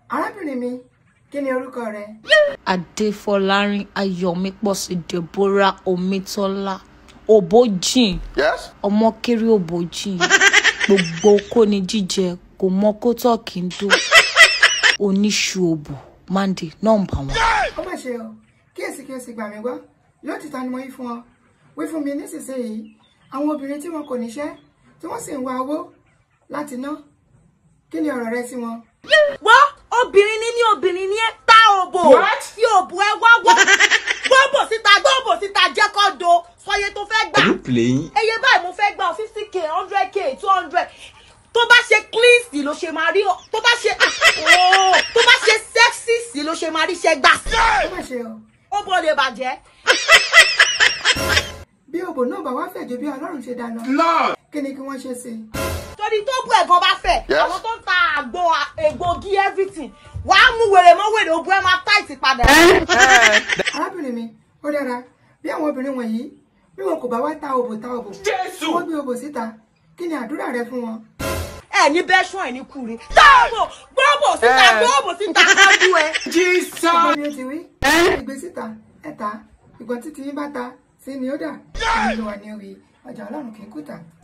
Arábìnrin mi, kí ni orúkọ rẹ? Adefolarin Ayomiposi Deborah Omitola Obojin. Yes. Ọmọ kéré Obojin. Gbogbo kó ni jíjẹ kò mọ kó tọ́ kí n dó. Oníṣu òbò Mandy number 1. Ó mà ṣe o. Kíyèsí gbà mí gbọ́. Lótìtọ́ ni mo yí fún ọ. Wí fún mi nísinsìnyí. Àwọn obìnrin tí wọn kò níṣẹ́ tí wọ́n sì ń wá owó láti ná. Kí ni ọ̀rọ̀ rẹ sí wọn? Wọ́n obìnrin ní ẹ ta òbò. Tí òbò ẹ wá wọ́. Gbọ́bò síta jẹ́ kó do. Sọye tó fẹ́ gbà. Are you playing? Eye báyìí mo fẹ́ gbà 50k, 100k, 200. Tó bá ṣe clean sí ló ṣe máa rí o. Tó bá ṣe sexy sí ló ṣe máa rí ṣe gbà. Ó mà ṣe o. Òbò lè bàjẹ́. Bí òbò náà bá wá fẹ̀ ju bí Ọlọ́run ṣe dáná. Kí ni kí wọ́n ṣe sí? Torí tó bú ẹ̀gbọ́n bá fẹ̀. Àwọn tó ń ta egbògi everything. Wàá mú wèrè mọ́ wèrè òbú ẹ máa tight padà. Arábìnrin mi, ó dára. Bí àwọn obìnrin wọ̀nyí, bí wọn kò bá wá ta òbò. Jésù. Wọ́n gbé òbò síta. Kí ni àdúrà rẹ fún wọn? Ní bẹ́ṣọ́ ẹ̀ ní kúre. Gbọ́bò síta kájú ẹ. Jesus. Ọgbọ́n ni ó ti wí. Ìgbé síta, ẹ̀ta, ìgbọ́n títí yín bá ta, sí ni ó dà. Ìlú wa ni ó wí, ọjà Ọlọ́run kì í kùtà.